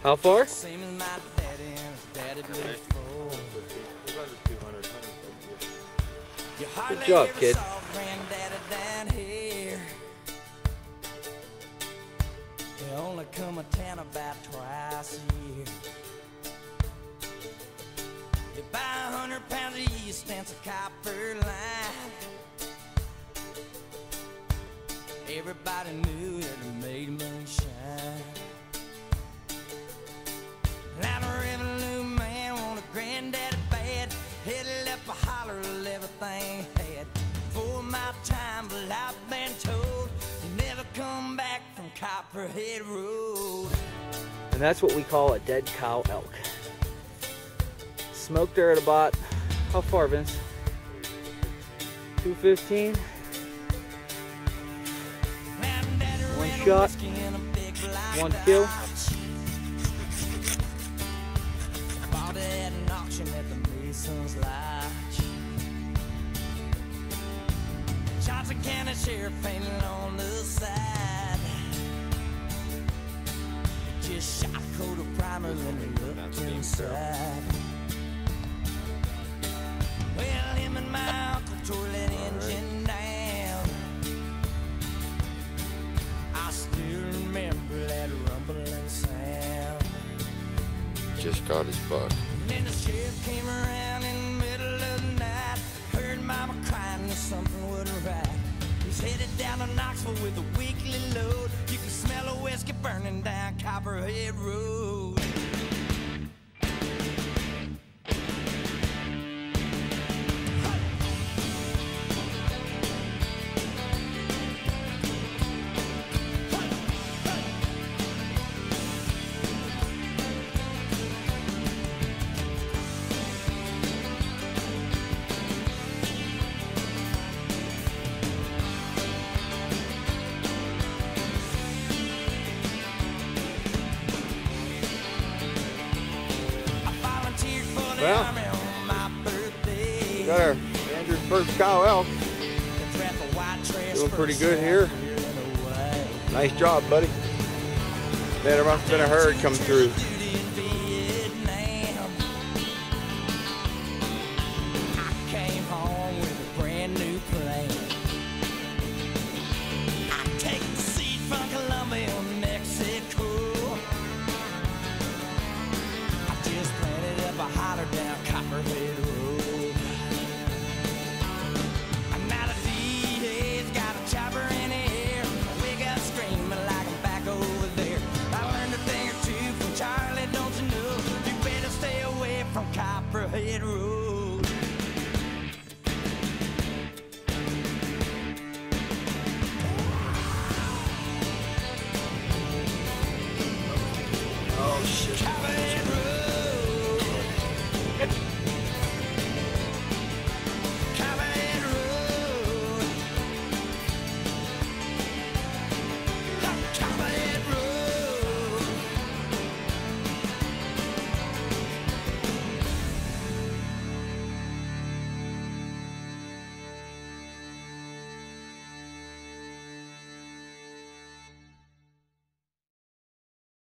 How far? Same as my daddy and his daddy before. You hardly Good job, ever kid. saw Granddaddy down here. They only come a town about twice a year. You buy 100 pounds of yeast and a copper line. Everybody knew that it made moonshine. Now the revenue man wanted Granddaddy bad. Headed up a holler of everything he had. For my time, but I've been told you never come back from Copperhead Road. And that's what we call a dead cow elk. Smoked her at about, how far, Vince? 215. One shot, one kill. Bought it at an auction at the Mason's Lodge. Johnson County Sheriff painted on the side. Just shot a coat of primer and looked inside. Well, him and my uncle tore that engine down. I still remember that rumbling sound. Just got his buck. And then the sheriff came around in the middle of the night. Heard mama crying that something wasn't right. He's headed down to Knoxville with a weekly load. You can smell a whiskey burning down Copperhead Road. Well, we got our Andrew's first cow elk. Doing pretty good here. Nice job, buddy. Man, there must have been a herd come through. I came home with a brand new plan. I take the seed from Colombia, Mexico. I just planted up a holler down Copperhead Road. And now the DA's got a chopper in the air. We got screaming like I'm back over there. I learned a thing or two from Charlie, don't you know? You better stay away from Copperhead Road. Oh shit.